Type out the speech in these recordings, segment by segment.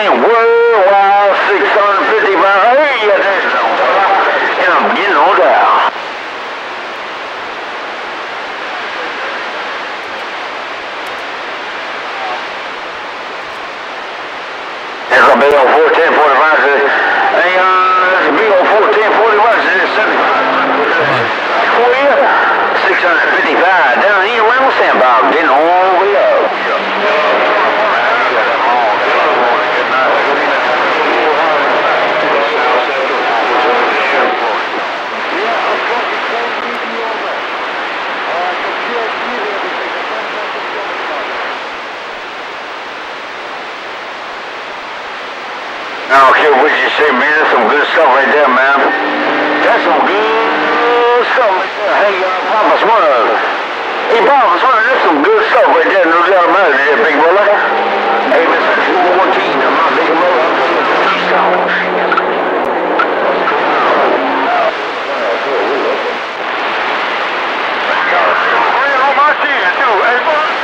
man, worldwide 655. Hey, yeah, there's no fella. And I'm getting on down. There's a big old 410 45. Hey, there's a big old 410 45. There's 75. Oh, yeah. 655 down here around the sandbar, getting all the way up. I don't care what you say, man. That's some good stuff right there, man. That's some good stuff right there. Hey, Papa Smurf. Hey, Papa Smurf, that's some good stuff right there. No doubt about it, there, big brother. Hey, Mr. 214, my big brother. Grin on my chin, too. Hey,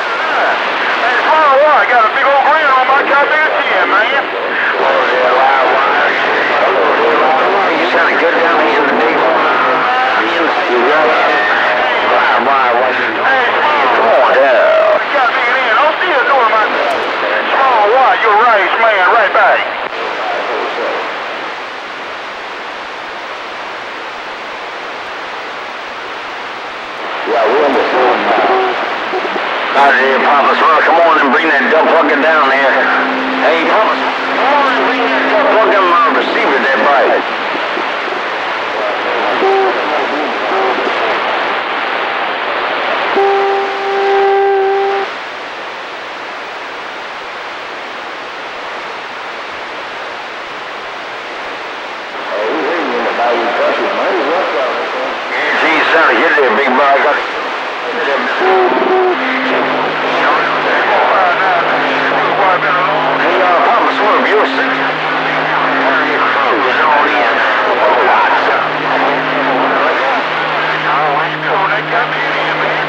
I got a big old grin on my goddamn chin, man. You sounded good down here in the day. You got it? Hey, come on down. You got me in. I'm still doing my small why. You're right, man. Right back. Yeah, we're in the same time. Out here, Papa Smurf. Come on and bring that dump fucking down there. Hey, Papa Smurf. Come on and bring that dump fucking receiver there, buddy. Get there, big boy. Hey, Papa Smurf, you're sick. Your clothes on in. What's up? Oh, they got me in here, man.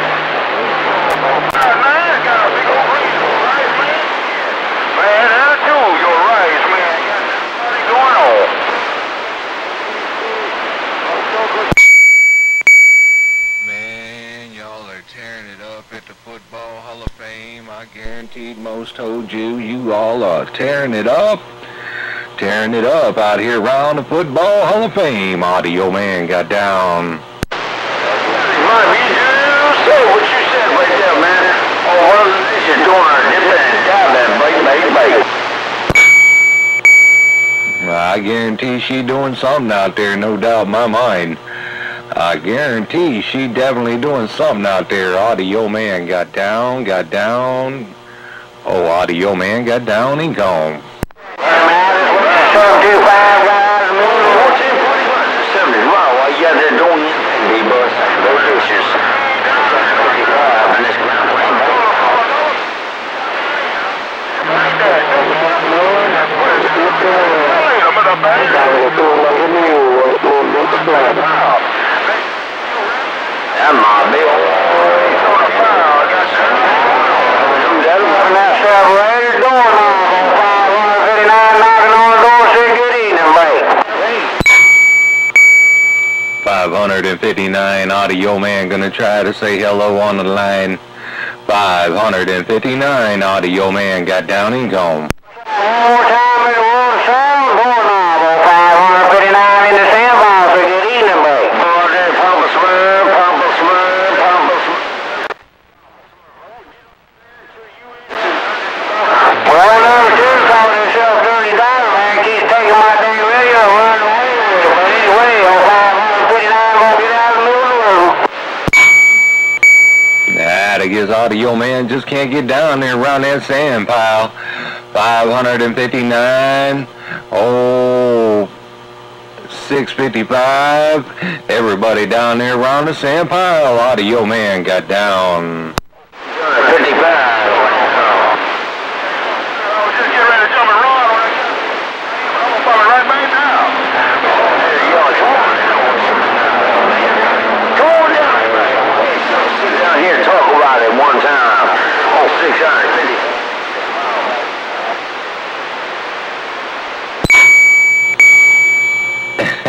Man, got a big old ring, right, man? Man, that too, you're right, man. What's going on? Tearing it up at the Football Hall of Fame. I guaranteed most told you, you all are tearing it up out here around the Football Hall of Fame. Audio Man got down. Mom, you do say what you said right there, man. Oh, what is this you're doing? Dipping and diving, baby. I guarantee she doing something out there, no doubt in my mind. I guarantee she definitely doing something out there. Audio Man got down. Oh, Audio Man got down and gone. Yeah, man, this is what 725 guys, man. 1441, 70. Wow, while you out there doing anything, B-Bus, those issues. 55 in this ground plane. That's my big old that separator's going on 559, knocking on the door, saying good evening, mate. 559, Audio Man gonna try to say hello on the line. 559, Audio Man got down and gone. One more time in the world sound going on 559 in the sandbar, so good evening, mate. Oh, there, Papa Smurf. Well, number two calling himself Dirty Diver, man. Keeps taking my dang radio and running away with it. But anyway, on 559 gonna get out of the middle of the road. I guess Audio Man just can't get down there around that sand pile. 559. Oh, 655. Everybody down there around the sand pile. Audio Man got down. 55.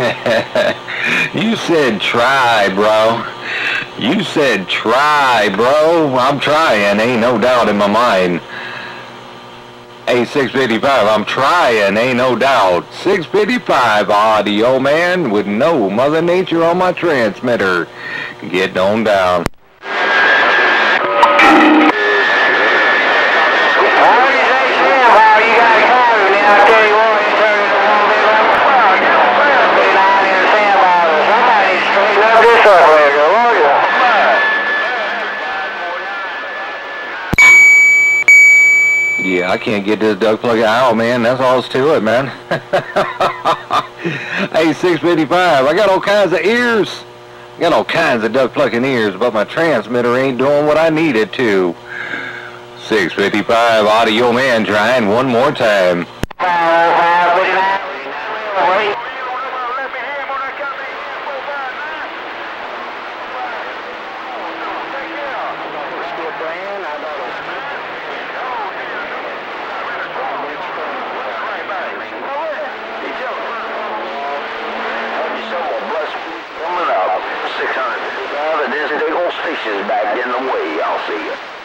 You said try, bro. You said try, bro. I'm trying, ain't no doubt in my mind. Hey, 655, I'm trying, ain't no doubt. 655 Audio Man with no Mother Nature on my transmitter. Get on down. Yeah, I can't get this duck plug out, man. That's all it's to it, man. Hey, 655, I got all kinds of ears. I got all kinds of duck plucking ears, but my transmitter ain't doing what I need it to. 655 Audio Man trying one more time. Stations back in the way, I'll see you.